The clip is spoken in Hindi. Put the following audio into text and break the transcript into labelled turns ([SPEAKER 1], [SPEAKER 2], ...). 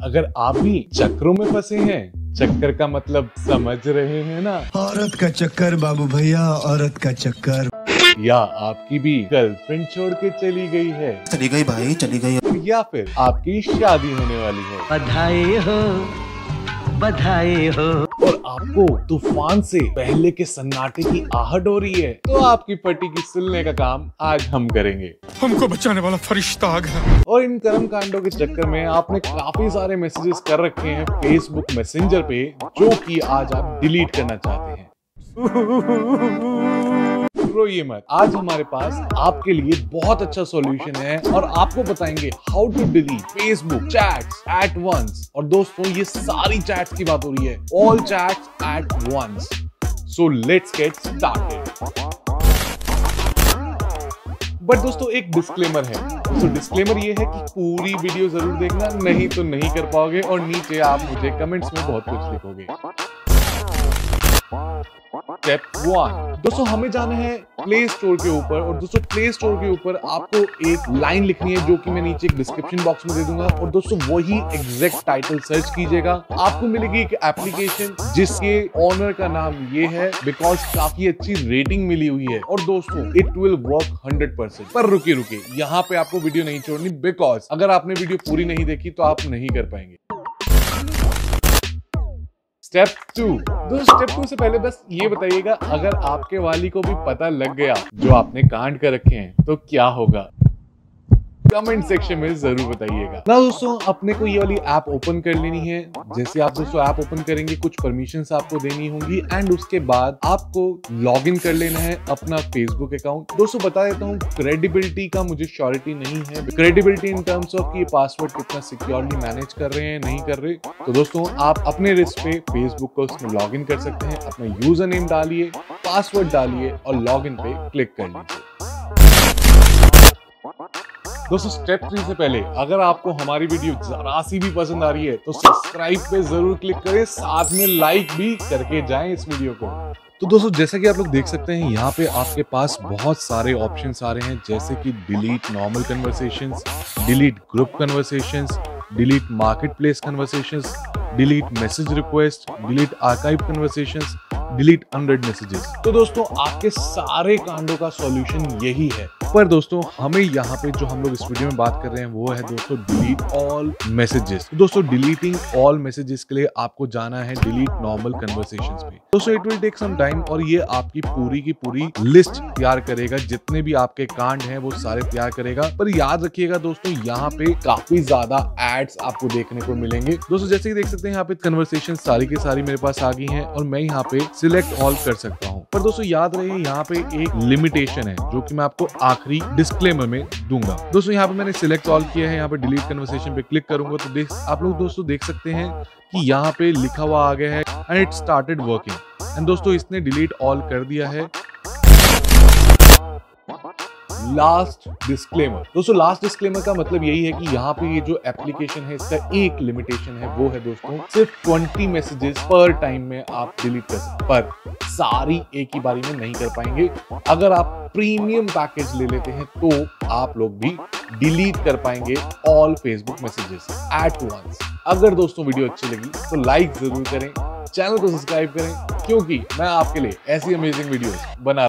[SPEAKER 1] अगर आप भी चक्रों में फंसे हैं, चक्कर का मतलब समझ रहे हैं ना?
[SPEAKER 2] औरत का चक्कर बाबू भैया, औरत का चक्कर।
[SPEAKER 1] या आपकी भी गर्लफ्रेंड छोड़ के चली गई है,
[SPEAKER 2] चली गई भाई, चली गई।
[SPEAKER 1] या फिर आपकी शादी होने वाली है,
[SPEAKER 3] बधाई हो, बधाई हो,
[SPEAKER 1] और आपको तूफान से पहले के सन्नाटे की आहट हो रही है, तो आपकी पट्टी की सुनने का काम आज हम करेंगे।
[SPEAKER 2] हमको बचाने वाला फरिश्ता आ गया।
[SPEAKER 1] और इन कर्म कांडों के चक्कर में आपने काफी सारे मैसेजेस कर रखे हैं फेसबुक मैसेंजर पे, जो कि आज आप डिलीट करना चाहते हैं। रोइए मत, आज हमारे पास आपके लिए बहुत अच्छा सॉल्यूशन है और आपको बताएंगे how to delete Facebook chats at once. और दोस्तों, ये सारी चैट्स की बात हो रही है, all chats at once. So let's get started. But दोस्तों, एक डिस्क्लेमर है। तो डिस्क्लेमर ये है कि पूरी वीडियो जरूर देखना, नहीं तो नहीं कर पाओगे और नीचे आप मुझे कमेंट्स में बहुत कुछ लिखोगे। स्टेप 1, दोस्तों हमें जाना है प्ले स्टोर के ऊपर। और दोस्तों, प्ले स्टोर के ऊपर आपको एक लाइन लिखनी है, जो कि मैं नीचे एक डिस्क्रिप्शन बॉक्स में दे दूंगा। और दोस्तों, वही एग्जैक्ट टाइटल सर्च कीजिएगा, आपको मिलेगी एक एप्लीकेशन जिसके ओनर का नाम ये है, बिकॉज काफी अच्छी रेटिंग मिली हुई है। और दोस्तों, इट विल वर्क 100%। पर रुकिए, यहाँ पे आपको वीडियो नहीं छोड़नी, बिकॉज अगर आपने वीडियो पूरी नहीं देखी तो आप नहीं कर पाएंगे। स्टेप 2, दोस्तों स्टेप 2 से पहले बस ये बताइएगा, अगर आपके वाली को भी पता लग गया जो आपने कांड कर रखे हैं तो क्या होगा, कमेंट सेक्शन में जरूर बताइएगा ना। दोस्तों, अपने को ये वाली ऐप ओपन कर लेनी है। जैसे आप दोस्तों ऐप ओपन करेंगे, कुछ परमिशंस आपको देनी होंगी एंड उसके बाद आपको लॉगिन कर लेना है अपना फेसबुक अकाउंट। दोस्तों बता देता हूँ, क्रेडिबिलिटी का मुझे श्योरिटी नहीं है, क्रेडिबिलिटी इन टर्म्स ऑफ कि ये पासवर्ड कितना सिक्योरली मैनेज कर रहे हैं, नहीं कर रहे। तो दोस्तों, आप अपने रिस्क पे फेसबुक को उसमें लॉगिन कर सकते हैं। अपना यूजर नेम डालिए, पासवर्ड डालिए और लॉगिन पे क्लिक कर लीजिए। दोस्तों, स्टेप 3 से पहले अगर आपको हमारी वीडियो जरा सी भी पसंद आ रही है तो सब्सक्राइब पे जरूर क्लिक करें, साथ में लाइक भी करके जाएं इस वीडियो को। तो दोस्तों, जैसा कि आप लोग देख सकते हैं, यहाँ पे आपके पास बहुत सारे ऑप्शंस आ रहे हैं, जैसे कि delete normal conversations, delete group conversations, delete market place conversations, delete message request, delete archive conversations, delete 100 messages. तो दोस्तों, आपके सारे कांडों का सॉल्यूशन यही है। पर दोस्तों, हमें यहाँ पे जो हम लोग इस वीडियो में बात कर रहे हैं वो है दोस्तों डिलीट ऑल मैसेजेस। दोस्तों, डिलीटिंग ऑल मैसेजेस के लिए आपको जाना है डिलीट नॉर्मल कन्वर्सेशंस पे। दोस्तों, it will take some time और ये आपकी पूरी की पूरी लिस्ट तैयार करेगा, जितने भी आपके कांड हैं वो सारे तैयार करेगा। पर याद रखिएगा दोस्तों, यहाँ पे काफी ज्यादा एड्स आपको देखने को मिलेंगे। दोस्तों, जैसे कि देख सकते हैं, यहाँ पे कन्वर्सेशन सारी की सारी मेरे पास आ गई हैं और मैं यहाँ पे सिलेक्ट ऑल कर सकता हूँ। पर दोस्तों, याद रहे, यहाँ पे एक लिमिटेशन है जो कि मैं आपको आखिरी डिस्क्लेमर में दूंगा। दोस्तों, यहाँ पे मैंने सिलेक्ट ऑल किया है, यहाँ पे डिलीट कन्वर्सेशन पे क्लिक करूंगा तो आप लोग दोस्तों देख सकते हैं कि यहाँ पे लिखा हुआ आ गया है and it started working. And दोस्तों, इसने डिलीट ऑल कर दिया है। लास्ट डिस्क्लेमर, दोस्तों लास्ट डिस्क्लेमर का मतलब यही है कि यहाँ पे ये जो एप्लीकेशन है, इसका एक लिमिटेशन है, वो है दोस्तों सिर्फ 20 मैसेजेस पर टाइम में आप डिलीट कर सकते, पर सारी एक ही बारी में नहीं कर पाएंगे। अगर आप प्रीमियम पैकेज ले लेते हैं तो आप लोग भी डिलीट कर पाएंगे all Facebook messages at once. अगर दोस्तों वीडियो अच्छी लगी तो लाइक जरूर करें, चैनल को सब्सक्राइब करें, क्योंकि मैं आपके लिए ऐसी अमेजिंग वीडियोस बना